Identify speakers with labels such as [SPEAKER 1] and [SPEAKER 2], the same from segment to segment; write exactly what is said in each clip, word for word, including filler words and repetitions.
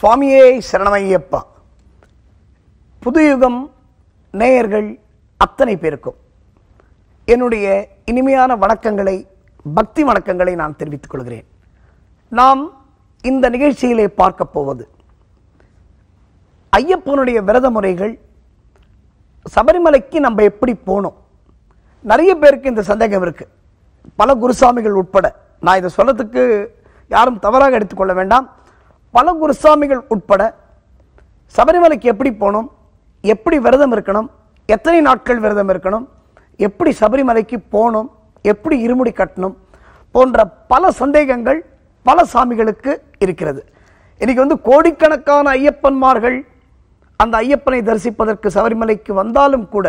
[SPEAKER 1] சுவாமியே சரணமையப்பா. புதுயுகம் நேயர்கள் அத்தனை பேருக்கும் என்னுடைய இனிமையான வணக்கங்களை, பக்தி வணக்கங்களை நான் தெரிவித்துக் கொள்கிறேன். நாம் இந்த நிகழ்ச்சியிலே பார்க்க போவது ஐயப்பனுடைய விரத முறைகள். சபரிமலைக்கு நம்ம எப்படி போனோம்? நிறைய பேருக்கு இந்த சந்தேகம் இருக்கு, பல குருசாமிகள் உட்பட. நான் இதை சொல்லத்துக்கு யாரும் தவறாக எடுத்துக்கொள்ள வேண்டாம். பல குருசாமிகள் உட்பட சபரிமலைக்கு எப்படி போகணும், எப்படி விரதம் இருக்கணும், எத்தனை நாட்கள் விரதம் இருக்கணும், எப்படி சபரிமலைக்கு போகணும், எப்படி இருமுடி கட்டணும் போன்ற பல சந்தேகங்கள் பல சாமிகளுக்கு இருக்கிறது. இன்னைக்கு வந்து கோடிக்கணக்கான ஐயப்பன்மார்கள் அந்த ஐயப்பனை தரிசிப்பதற்கு சபரிமலைக்கு வந்தாலும் கூட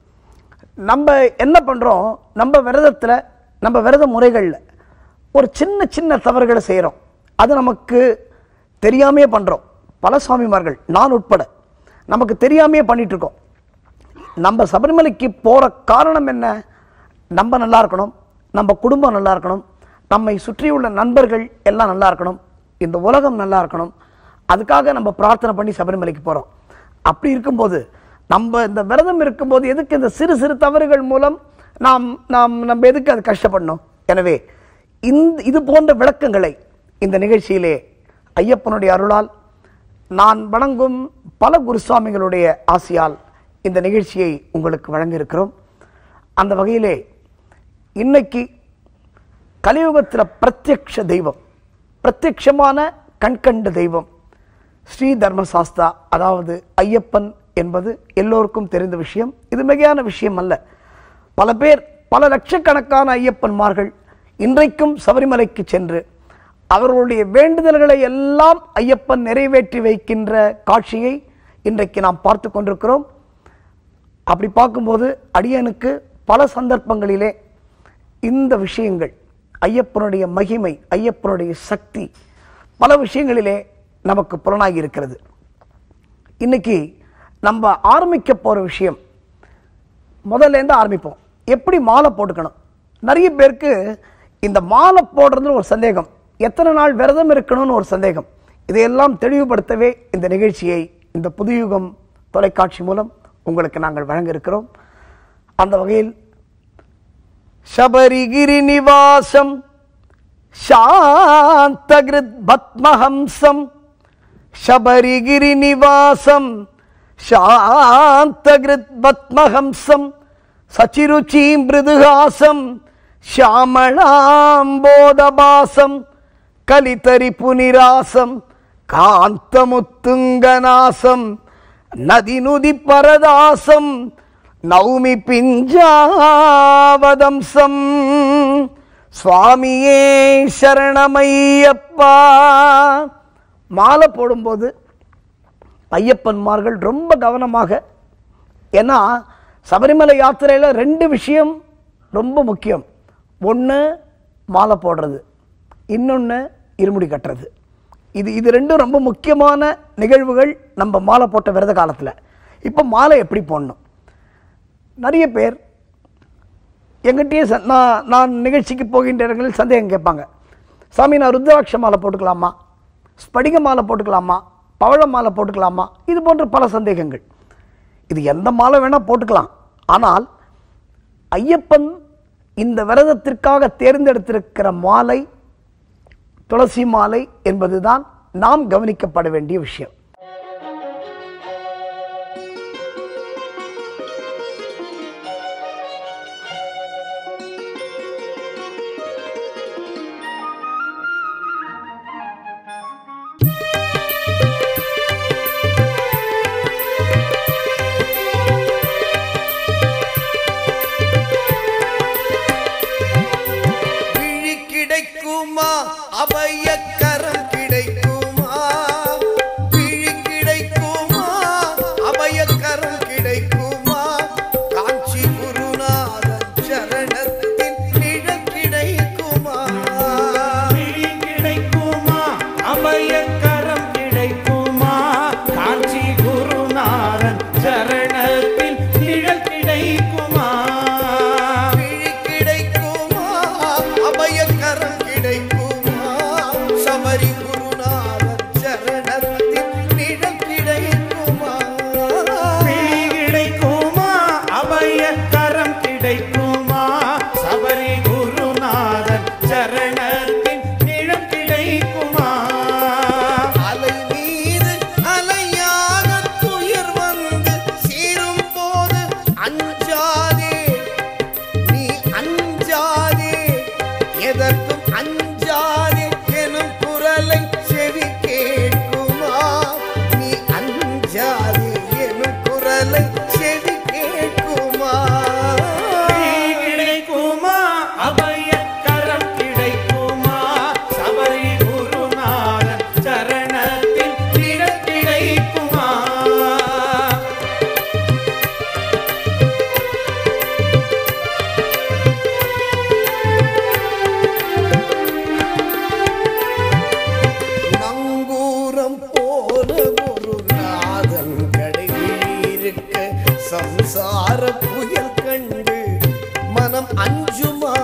[SPEAKER 1] நம்ம என்ன பண்றோம், நம்ம விரதத்தில், நம்ம விரத முறைகளில் ஒரு சின்ன சின்ன தவறுகளை செய்கிறோம். அது நமக்கு தெரியாமையே பண்றோம். பல சுவாமிமார்கள், நான் உட்பட, நமக்கு தெரியாமையே பண்ணிட்டு இருக்கோம். நம்ம சபரிமலைக்கு போற காரணம் என்ன? நம்ம நல்லா இருக்கணும், நம்ம குடும்பம் நல்லா இருக்கணும், நம்மை சுற்றியுள்ள நண்பர்கள் எல்லாம் நல்லா இருக்கணும், இந்த உலகம் நல்லா இருக்கணும். அதுக்காக நம்ம பிரார்த்தனை பண்ணி சபரிமலைக்கு போறோம். அப்படி இருக்கும்போது நம்ம இந்த விரதம் இருக்கும்போது எதுக்கு இந்த சிறு சிறு தவறுகள் மூலம் நாம் நாம் நம்ம எதுக்கு அது கஷ்டப்படணும்? எனவே இந்த இது போன்ற விளக்கங்களை இந்த நிகழ்ச்சியிலே ஐயப்பனுடைய அருளால், நான் வணங்கும் பல குருசுவாமிகளுடைய ஆசியால் இந்த நிகழ்ச்சியை உங்களுக்கு வழங்க இருக்கிறோம். அந்த வகையிலே இன்னைக்கு கலியுகத்தில் பிரத்யக்ஷ தெய்வம், பிரத்யக்ஷமான கண்கண்ட தெய்வம் ஸ்ரீ தர்மசாஸ்தா, அதாவது ஐயப்பன் என்பது எல்லோருக்கும் தெரிந்த விஷயம். இது மிகையான விஷயம் அல்ல. பல பேர், பல லட்சக்கணக்கான ஐயப்பன்மார்கள் இன்றைக்கும் சபரிமலைக்கு சென்று அவர்களுடைய வேண்டுதல்களை எல்லாம் ஐயப்பன் நிறைவேற்றி வைக்கின்ற காட்சியை இன்றைக்கு நாம் பார்த்து கொண்டிருக்கிறோம். அப்படி பார்க்கும்போது அடியனுக்கு பல சந்தர்ப்பங்களிலே இந்த விஷயங்கள், ஐயப்பனுடைய மகிமை, ஐயப்பனுடைய சக்தி பல விஷயங்களிலே நமக்கு புலனாகி இருக்கிறது. இன்னைக்கு நம்ம ஆரம்பிக்க போற விஷயம், முதல்ல இருந்து ஆரம்பிப்போம். எப்படி மாலை போட்டுக்கணும்? நிறைய பேருக்கு இந்த மாலை போடுறதுன்னு ஒரு சந்தேகம், எத்தனை நாள் விரதம் இருக்கணும்னு ஒரு சந்தேகம். இதையெல்லாம் தெளிவுபடுத்தவே இந்த நிகழ்ச்சியை இந்த புதுயுகம் தொலைக்காட்சி மூலம் உங்களுக்கு நாங்கள் வழங்க இருக்கிறோம். அந்த வகையில் சபரிகிரி நிவாசம் சாந்தகிருத் பத்மஹம்சம், சபரிகிரி நிவாசம் சாந்தகிருத் பத்மஹம்சம், சச்சிருச்சி மிருதுஹாசம் ஷியாமளாம்போதபாசம், கலிதரி புனிராசம் காந்தமுத்துங்கநாசம், நதிநுதி பரதாசம் நௌமி பிஞ்சாவதம்சம். சுவாமியே சரணமையப்பா. மாலை போடும்போது ஐயப்பன்மார்கள் ரொம்ப கவனமாக, ஏன்னா சபரிமலை யாத்திரையில் ரெண்டு விஷயம் ரொம்ப முக்கியம். ஒன்று மாலை போடுறது, இன்னொன்று இருமுடி கட்டுறது. இது இது ரெண்டும் ரொம்ப முக்கியமான நிகழ்வுகள் நம்ம மாலை போட்ட விரத காலத்தில். இப்போ மாலை எப்படி போடணும்? நிறைய பேர் எங்கிட்டயே நான் நான் நிகழ்ச்சிக்கு போகின்ற இடங்களில் சந்தேகம் கேட்பாங்க. சாமி, நான் ருத்ராட்ச மாலை போட்டுக்கலாமா, ஸ்படிக மாலை போட்டுக்கலாமா, பவழ மாலை போட்டுக்கலாமா? இது போன்ற பல சந்தேகங்கள். இது எந்த மாலை வேணால் போட்டுக்கலாம். ஆனால் ஐயப்பன் இந்த விரதத்திற்காக தேர்ந்தெடுத்திருக்கிற மாலை துளசி மாலை என்பதுதான் நாம் கவனிக்கப்பட வேண்டிய விஷயம்.
[SPEAKER 2] அபயக்கரம் கிடைக்குமா, விழி கிடைக்குமா, அபயக்கரம் கிடைக்குமா, காஞ்சி குருநாதன் சரணத்தின் நிழல் கிடைக்குமா,
[SPEAKER 3] விழி கிடைக்குமா, அபயக்கரம் கிடைக்குமா, காஞ்சி குருநாதன் சரணத்தின் நிழல் கிடைக்குமா,
[SPEAKER 2] விழி கிடைக்குமா, அபயக்கரம் கிடைக்குமா, சபரி அஞ்சாதே எனும் குரலை செவி கேட்குமா நீ அஞ்சாதே எனும் குரலை செவி கேட்குமா
[SPEAKER 3] கிடைக்குமா அபய கரம் கிடைக்குமா சபரி குருநாதன் சரணத்தில் நிழல் கிடைக்குமா
[SPEAKER 2] நங்கூரம் போன குருநாதன் கடையிருக்க சம்சார புயல் கண்டு மனம் அஞ்சுமா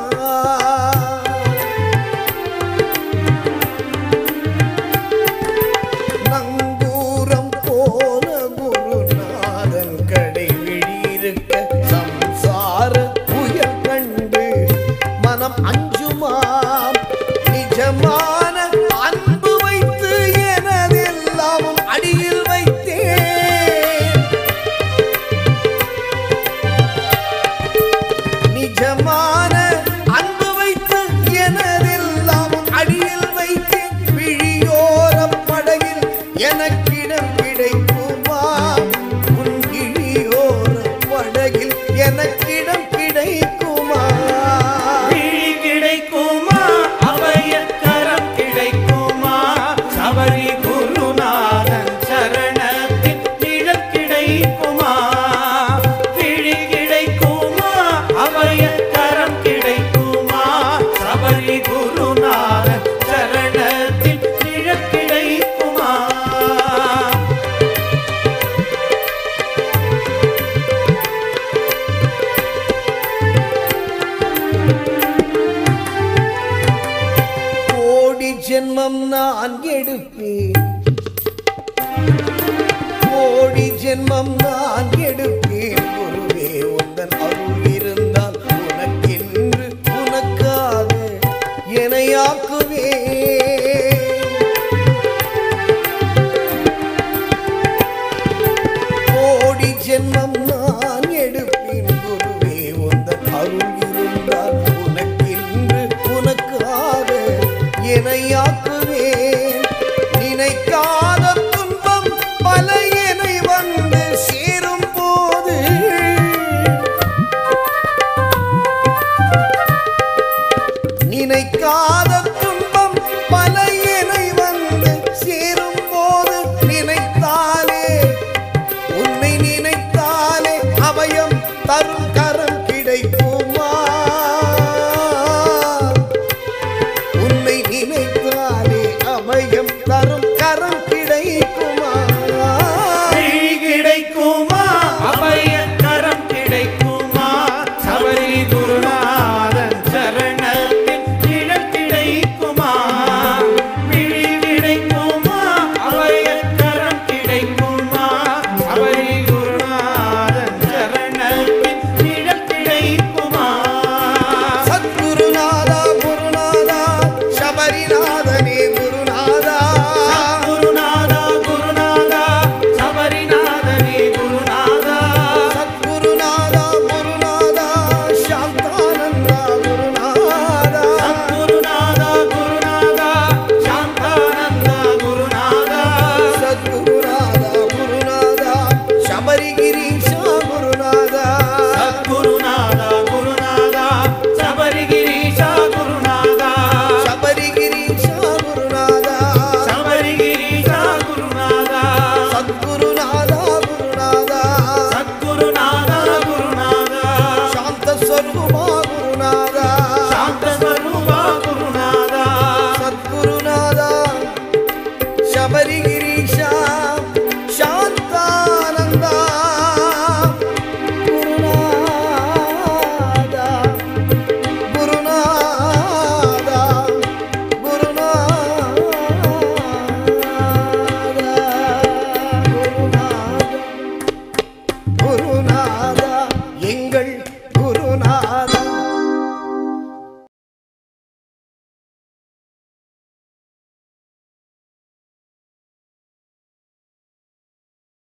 [SPEAKER 2] நங்கூரம் போன குருநாதன் கடைவிழியிருக்க சம்சார புயல் கண்டு மனம் அஞ்சுமா நிஜமான அன்பு வைத்து எனதெல்லாமும் அடியில் வைத்தேன் நிஜமான அன்பு வைத்து எனதெல்லாமும் அடியில் வைத்தேன் விழியோர படகில் எனக்கிடம் கிடைக்குமா உன் கிழியோர படகில் எனக்கிடம் கிடைக்குமா
[SPEAKER 3] விழி கிடைக்குமா அபய கரம் கிடைக்குமா சபரி குருநாதன் சரணத்தில் நிழல் கிடைக்குமா விழி கிடைக்குமா அபய கரம் கிடைக்குமா சபரி குருநாதன் சரணத்தில் நிழல் கிடைக்குமா
[SPEAKER 2] கோடி ஜென்மம் நான் எடுப்பேன் கோடி ஜென்மம் நான் எடுப்பேன் குருவே உந்தன் அருள் இருந்தால் உனக்கென்று உனக்காக எனையாக்குவே கோடி ஜென்மம் நான் எடுப்பேன் குருவே உந்தன் அருள் இருந்தால் உனக்கென்று உனக்காக எனையாக்குவேன் நினைக்காத துன்பம் பல எனை வந்து சேரும் போது நினைக்காத துன்பம் பல எனை வந்து சேரும் போது நினைத்தாலே உன்னை நினைத்தாலே அபயம் தரும் கரம் கிடைக்குமா உன்னை நினைத்தாலே அபயம் தரும்